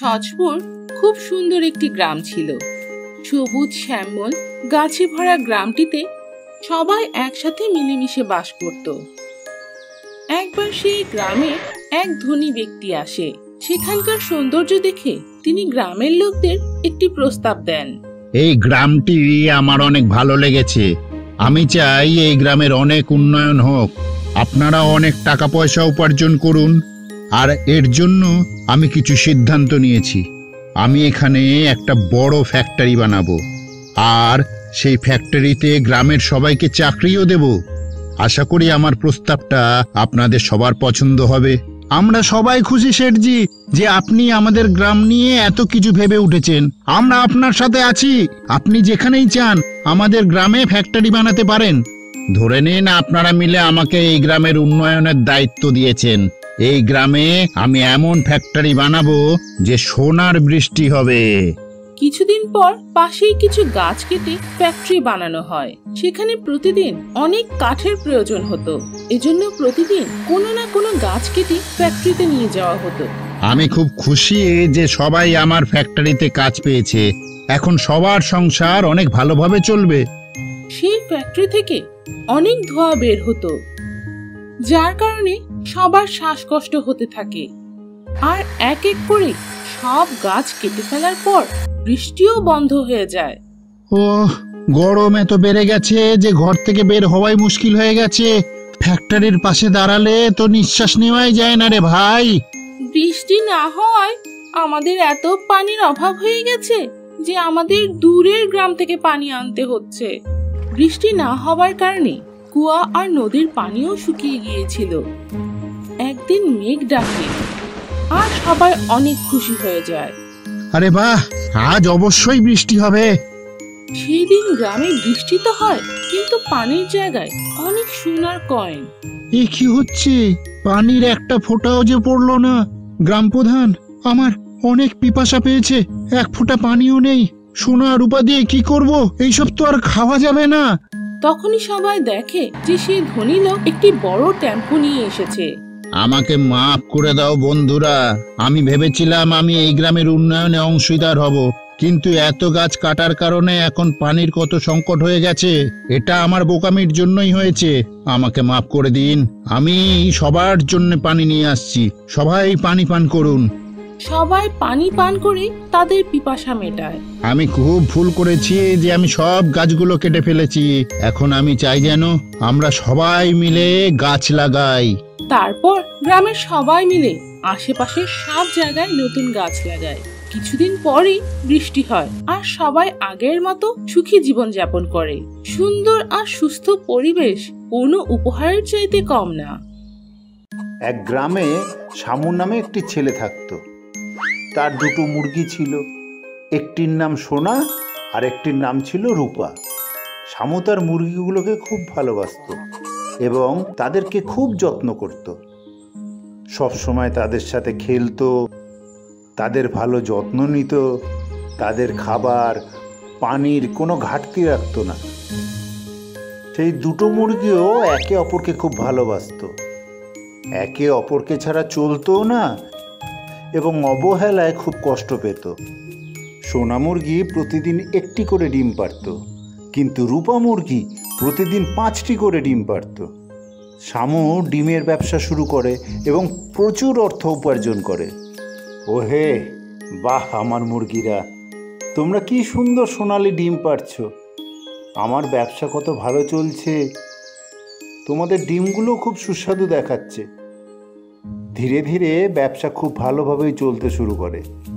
সজপুর খুব সুন্দর একটি গ্রাম ছিল। সবুজ শ্যামল গাছে ভরা গ্রামটিতে সবাই একসাথে মিলেমিশে বাস করত। একবার সেই গ্রামে এক ধনী ব্যক্তি আসে। সেখানকার সৌন্দর্য দেখে তিনি গ্রামের লোকদের একটি প্রস্তাব দেন। এই গ্রামটি আমার অনেক ভালো লেগেছে। আমি চাই এই গ্রামের অনেক উন্নয়ন হোক। আপনারা অনেক টাকা পয়সা উপার্জন করুন। আর এর জন্য আমি কিছু সিদ্ধান্ত নিয়েছি। আমি এখানে একটা বড় ফ্যাক্টরি বানাবো, আর সেই ফ্যাক্টরিতে গ্রামের সবাইকে চাকরিও দেব। আশা করি আমার প্রস্তাবটা আপনাদের সবার পছন্দ হবে। আমরা সবাই খুশি শেঠজি যে আপনি আমাদের গ্রাম নিয়ে এত কিছু ভেবে উঠেছেন। আমরা আপনার সাথে আছি। আপনি যেখানেই চান আমাদের গ্রামে ফ্যাক্টরি বানাতে পারেন। ধরে নিন আপনারা মিলে আমাকে এই গ্রামের উন্নয়নের দায়িত্ব দিয়েছেন। এই গ্রামে আমি এমন ফ্যাক্টরি বানাবো যে সোনার বৃষ্টি হবে। কিছুদিন পর পাশেই কিছু গাছ কেটে ফ্যাক্টরি বানানো হয়। সেখানে প্রতিদিন অনেক কাঠের প্রয়োজন হতো। এজন্য প্রতিদিন কোনো না কোনো গাছ কেটে ফ্যাক্টরিতে নিয়ে যাওয়া হতো। আমি খুব খুশি যে সবাই আমার ফ্যাক্টরিতে কাজ পেয়েছে। এখন সবার সংসার অনেক ভালোভাবে চলবে। সেই ফ্যাক্টরি থেকে অনেক ধোঁয়া বের হতো, যার কারণে সবার শ্বাসকষ্ট হতে থাকে। আর এক এক করে সব গাছ কেটে ফেলার পর বৃষ্টিও বন্ধ হয়ে যায়। গরম এত বেড়ে গেছে যে ঘর থেকে বের হওয়াই মুশকিল হয়ে গেছে। ফ্যাক্টরির পাশে দাঁড়ালে তো নিঃশ্বাস নেওয়াই যায় না রে ভাই। বৃষ্টি না হওয়ায় আমাদের এত পানির অভাব হয়ে গেছে যে আমাদের দূরের গ্রাম থেকে পানি আনতে হচ্ছে। বৃষ্টি না হওয়ার কারণে কুয়া আর নদীর পানিও শুকিয়ে গিয়েছিল। একদিন মেঘ ডাকে আর সবাই অনেক খুশি হয়ে যায়। আরে বাহ, আজ অবশ্যই বৃষ্টি হবে। সেই দিন গ্রামে বৃষ্টি তো হয়, কিন্তু পানির জায়গায় অনেক সোনার কয়েন। এ কি হচ্ছে? পানির একটা ফোঁটাও যে পড়লো না। গ্রাম প্রধান, আমার অনেক পিপাসা পেয়েছে। এক ফোঁটা পানিও নেই। সোনা রূপা দিয়ে কি করব? এইসব তো আর খাওয়া যাবে না। তখনই সবাই দেখে যে সেই ধনী লোক একটি বড় টেম্পো নিয়ে এসেছে। আমাকে মাফ করে দাও বন্ধুরা। আমি ভেবেছিলাম আমি এই গ্রামের উন্নয়নে অংশীদার হব, কিন্তু এত গাছ কাটার কারণে এখন পানির কত সংকট হয়ে গেছে। এটা আমার বোকামির জন্যই হয়েছে। আমাকে মাফ করে দিন। আমি সবার জন্য পানি নিয়ে আসছি। সবাই পানি পান করুন। সবাই পানি পান করে তাদের পিপাসা মেটায়। আমি খুব ভুল করেছি যে আমি সব গাছগুলো কেটে ফেলেছি। এখন আমি চাই যেন আমরা সবাই মিলে গাছ লাগাই। তারপর গ্রামের সবাই মিলে আশেপাশের সব জায়গায় নতুন গাছ লাগায়। কিছুদিন পরই বৃষ্টি হয় আর সবাই আগের মতো সুখী জীবন যাপন করে। সুন্দর আর সুস্থ পরিবেশ কোনো উপহারের চাইতে কম না। এক গ্রামে শামু নামে একটি ছেলে থাকতো। তার দুটো মুরগি ছিল। একটির নাম সোনা আর একটির নাম ছিল রূপা। শামু তার মুরগিগুলোকে খুব ভালোবাসতো এবং তাদেরকে খুব যত্ন করত। সব সময় তাদের সাথে খেলতো, তাদের ভালো যত্ন নিত। তাদের খাবার পানির কোনো ঘাটতি রাখতো না। সেই দুটো মুরগিও একে অপরকে খুব ভালোবাসতো। একে অপরকে ছাড়া চলতো না এবং অবহেলায় খুব কষ্ট পেত। সোনা মুরগি প্রতিদিন একটি করে ডিম পাড়ত, কিন্তু রূপা মুরগি প্রতিদিন 5টি করে ডিম পাড়ত। শামু ডিমের ব্যবসা শুরু করে এবং প্রচুর অর্থ উপার্জন করে। ওহে বাহ, আমার মুরগিরা, তোমরা কি সুন্দর সোনালি ডিম পাড়ছ। আমার ব্যবসা কত ভালো চলছে। তোমাদের ডিমগুলো খুব সুস্বাদু দেখাচ্ছে। ধীরে ধীরে ব্যবসা খুব ভালোভাবেই চলতে শুরু করে।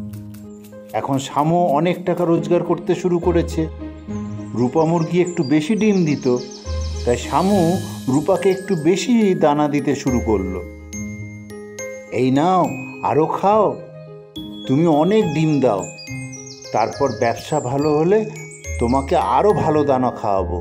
এখন শামু অনেক টাকা রোজগার করতে শুরু করেছে। রূপা মুরগি একটু বেশি ডিম দিত, তাই শামু রূপাকে একটু বেশি দানা দিতে শুরু করলো। এই নাও, আরও খাও, তুমি অনেক ডিম দাও। তারপর ব্যবসা ভালো হলে তোমাকে আরও ভালো দানা খাওয়াবো।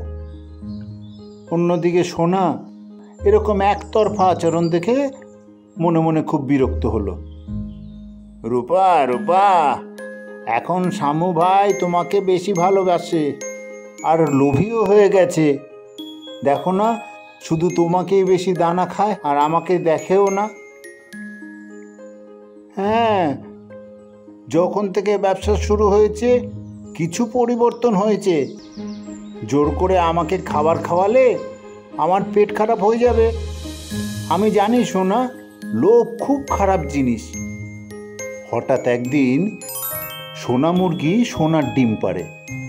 অন্যদিকে সোনা এরকম একতরফা আচরণ দেখে মনে মনে খুব বিরক্ত হলো। রূপা, রূপা, এখন শামু ভাই তোমাকে বেশি ভালোবাসে আর লোভীও হয়ে গেছে। দেখো না, শুধু তোমাকেই বেশি দানা খায় আর আমাকে দেখেও না। হ্যাঁ, যখন থেকে ব্যবসা শুরু হয়েছে কিছু পরিবর্তন হয়েছে। জোর করে আমাকে খাবার খাওয়ালে আমার পেট খারাপ হয়ে যাবে। আমি জানি সোনা, লোভ খুব খারাপ জিনিস। হঠাৎ একদিন সোনা মুরগি সোনার ডিম পাড়ে।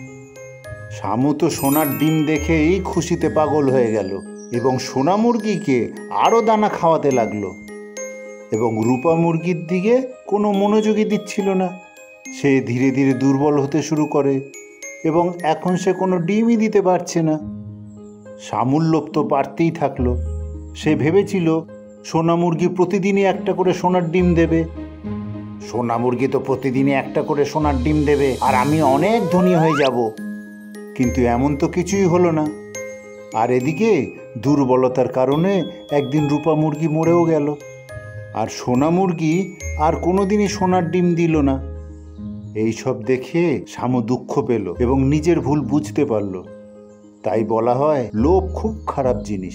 শামু তো সোনার ডিম দেখেই খুশিতে পাগল হয়ে গেল এবং সোনা মুরগিকে আরও দানা খাওয়াতে লাগলো। এবং রূপা মুরগির দিকে কোনো মনোযোগই দিচ্ছিল না। সে ধীরে ধীরে দুর্বল হতে শুরু করে এবং এখন সে কোনো ডিমই দিতে পারছে না। শামুর লোভ তো বাড়তেই থাকলো। সে ভেবেছিল সোনা মুরগি প্রতিদিনই একটা করে সোনার ডিম দেবে। সোনা মুরগি তো প্রতিদিনই একটা করে সোনার ডিম দেবে আর আমি অনেক ধনী হয়ে যাব। কিন্তু এমন তো কিছুই হলো না। আর এদিকে দুর্বলতার কারণে একদিন রূপা মুরগি মরেও গেল। আর সোনা মুরগি আর কোনোদিনই সোনার ডিম দিল না। এইসব দেখে শামু দুঃখ পেল এবং নিজের ভুল বুঝতে পারল। তাই বলা হয় লোভ খুব খারাপ জিনিস।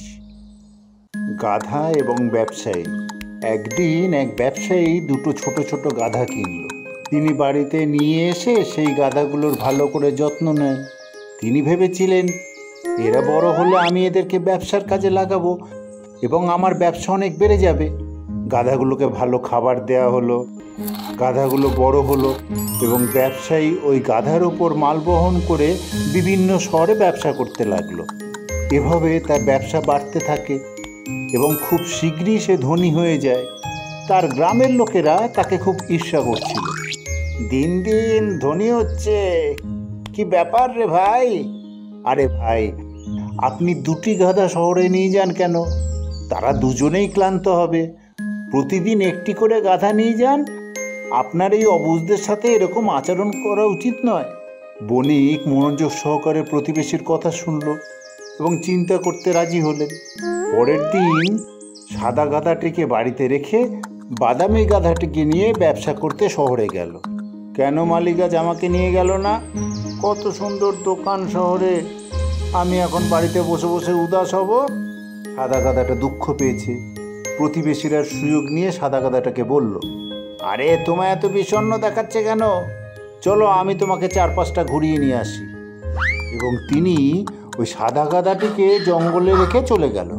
গাধা এবং ব্যবসায়ী। একদিন এক ব্যবসায়ী দুটো ছোট ছোট গাধা কিনল। তিনি বাড়িতে নিয়ে এসে সেই গাধাগুলোর ভালো করে যত্ন নেন। তিনি ভেবেছিলেন এরা বড় হলে আমি এদেরকে ব্যবসার কাজে লাগাবো এবং আমার ব্যবসা অনেক বেড়ে যাবে। গাধাগুলোকে ভালো খাবার দেওয়া হলো। গাধাগুলো বড় হলো এবং ব্যবসায়ী ওই গাধার উপর মাল বহন করে বিভিন্ন শহরে ব্যবসা করতে লাগলো। এভাবে তার ব্যবসা বাড়তে থাকে এবং খুব শীঘ্রই সে ধনী হয়ে যায়। তার গ্রামের লোকেরা তাকে খুব ঈর্ষা করছিল। দিন দিন ধনী হচ্ছে, কি ব্যাপার রে ভাই? আরে ভাই, আপনি দুটি গাধা শহরে নিয়ে যান কেন? তারা দুজনেই ক্লান্ত হবে। প্রতিদিন একটি করে গাধা নিয়ে যান। আপনার এই অবুঝদের সাথে এরকম আচরণ করা উচিত নয়। বণিক মনোযোগ সহকারে প্রতিবেশীর কথা শুনল এবং চিন্তা করতে রাজি হলেন। পরের দিন সাদা গাধাটিকে বাড়িতে রেখে বাদামি গাধাটিকে নিয়ে ব্যবসা করতে শহরে গেল। কেন মালিক আজ আমাকে নিয়ে গেল না? কত সুন্দর দোকান শহরে, আমি এখন বাড়িতে বসে বসে উদাস হব। সাদা গাধাটা দুঃখ পেয়েছে। প্রতিবেশীরা সুযোগ নিয়ে সাদা গাধাটাকে বলল, আরে তোমায় এত বিষণ্ণ দেখাচ্ছে কেন? চলো আমি তোমাকে 4-5টা ঘুরিয়ে নিয়ে আসি। এবং তিনি ওই সাদা গাধাটিকে জঙ্গলে রেখে চলে গেল।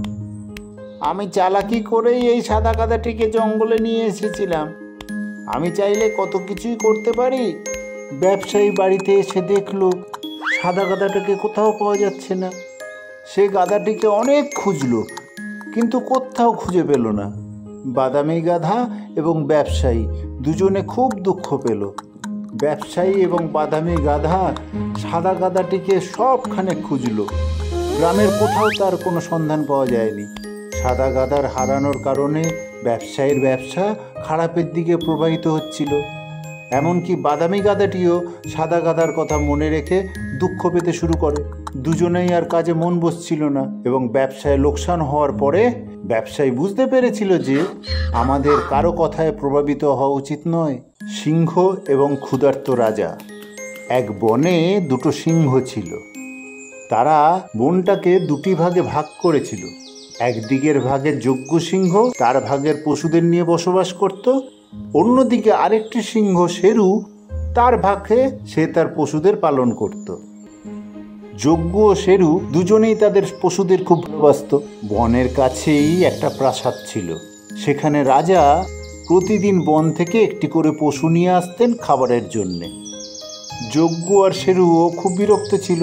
আমি চালাকি করেই এই সাদা গাধাটিকে জঙ্গলে নিয়ে এসেছিলাম। আমি চাইলে কত কিছুই করতে পারি। ব্যবসায়ী বাড়িতে এসে দেখলো সাদা গাধাটাকে কোথাও পাওয়া যাচ্ছে না। সে গাধাটিকে অনেক খুঁজলো কিন্তু কোথাও খুঁজে পেল না। বাদামি গাধা এবং ব্যবসায়ী দুজনে খুব দুঃখ পেল। ব্যবসায়ী এবং বাদামি গাধা সাদা গাধাটিকে সবখানে খুঁজলো। গ্রামের কোথাও তার কোনো সন্ধান পাওয়া যায়নি। সাদা গাধার হারানোর কারণে ব্যবসায়ীর ব্যবসা খারাপের দিকে প্রবাহিত হচ্ছিল। এমনকি বাদামি গাধাটিও সাদা গাধার কথা মনে রেখে দুঃখ পেতে শুরু করে। দুজনেই আর কাজে মন বসছিল না এবং ব্যবসায় লোকসান হওয়ার পরে ব্যবসায়ী বুঝতে পেরেছিল যে আমাদের কারো কথায় প্রভাবিত হওয়া উচিত নয়। সিংহ এবং ক্ষুধার্ত রাজা। এক বনে দুটো সিংহ ছিল। তারা বনটাকে দুটি ভাগে ভাগ করেছিল। একদিকের ভাগে যজ্ঞ সিংহ তার ভাগের পশুদের নিয়ে বসবাস করত। অন্যদিকে আরেকটি সিংহ শেরু, তার ভাগে সে তার পশুদের পালন করত। যজ্ঞ ও শেরু দুজনেই তাদের পশুদের খুব ভালোবাসত। বনের কাছেই একটা প্রাসাদ ছিল। সেখানে রাজা প্রতিদিন বন থেকে একটি করে পশু নিয়ে আসতেন খাবারের জন্যে। যজ্ঞ আর শেরুও খুব বিরক্ত ছিল।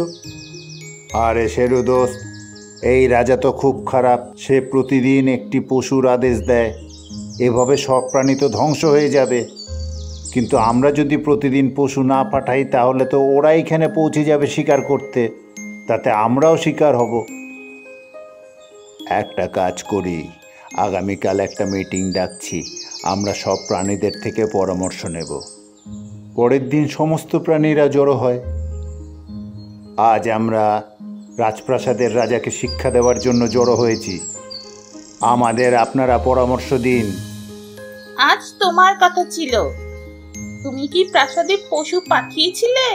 আরে শেরু দোস্ত, এই রাজা তো খুব খারাপ। সে প্রতিদিন একটি পশুর আদেশ দেয়। এভাবে সব প্রাণী তো ধ্বংস হয়ে যাবে। কিন্তু আমরা যদি প্রতিদিন পশু না পাঠাই তাহলে তো ওরা এখানে পৌঁছে যাবে শিকার করতে। তাতে আমরাও শিকার হব। একটা কাজ করি, আগামীকাল একটা মিটিং ডাকছি। আমরা সব প্রাণীদের থেকে পরামর্শ নেব। পরের দিন সমস্ত প্রাণীরা জড়ো হয়। আজ আমরা রাজপ্রাসাদের রাজাকে শিক্ষা দেওয়ার জন্য জড়ো হয়েছি। আমাদের আপনারা পরামর্শ দিন। আজ তোমার কথা ছিল। তুমি কি প্রাসাদে পশু পাঠিয়েছিলে?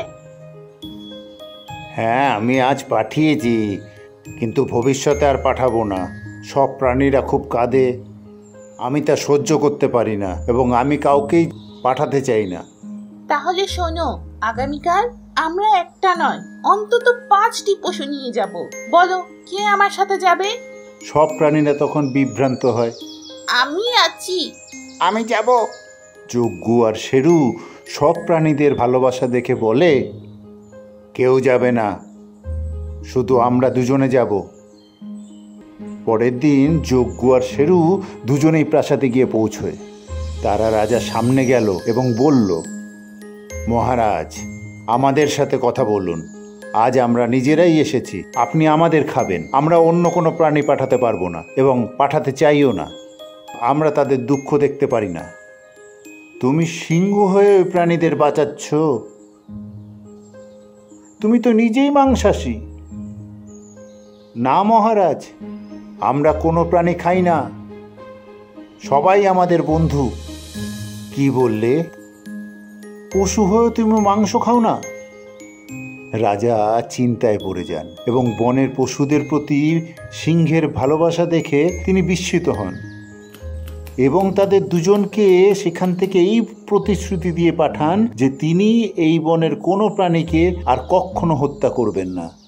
হ্যাঁ, আমি আজ পাঠিয়েছি, কিন্তু ভবিষ্যতে আর পাঠাবো না। সব প্রাণীরা খুব কাঁদে। আমি তা সহ্য করতে পারি না এবং আমি কাউকেই পাঠাতে চাই না। তাহলে শোনো, আগামীকাল আমরা একটা নয় অন্তত 5টি পশু নিয়ে যাব। বলো, কে আমার সাথে যাবে? সব প্রাণীরা তখন বিভ্রান্ত হয়। আমি আছি। আমি যাব। যজ্ঞ আর শেরু সব প্রাণীদের ভালোবাসা দেখে বলে, কেউ যাবে না, শুধু আমরা দুজনে যাব। পরের দিন যজ্ঞ আর শেরু দুজনেই প্রাসাদে গিয়ে পৌঁছয়। তারা রাজার সামনে গেল এবং বলল, মহারাজ, আমাদের সাথে কথা বলুন। আজ আমরা নিজেরাই এসেছি, আপনি আমাদের খাবেন। আমরা অন্য কোনো প্রাণী পাঠাতে পারবো না এবং পাঠাতে চাইও না। আমরা তাদের দুঃখ দেখতে পারি না। তুমি সিংহ হয়ে ওই প্রাণীদের বাঁচাচ্ছ? তুমি তো নিজেই মাংসাশী। না মহারাজ, আমরা কোনো প্রাণী খাই না, সবাই আমাদের বন্ধু। কি বললে? পশু হয়ে তুমি মাংস খাও না? রাজা চিন্তায় পড়ে যান এবং বনের পশুদের প্রতি সিংহের ভালোবাসা দেখে তিনি বিস্মিত হন এবং তাদের দুজনকে সেখান থেকে এই প্রতিশ্রুতি দিয়ে পাঠান যে তিনি এই বনের কোনো প্রাণীকে আর কখনো হত্যা করবেন না।